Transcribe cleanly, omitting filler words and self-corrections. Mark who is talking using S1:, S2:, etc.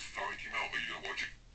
S1: this finally came out. Are you gonna watch it?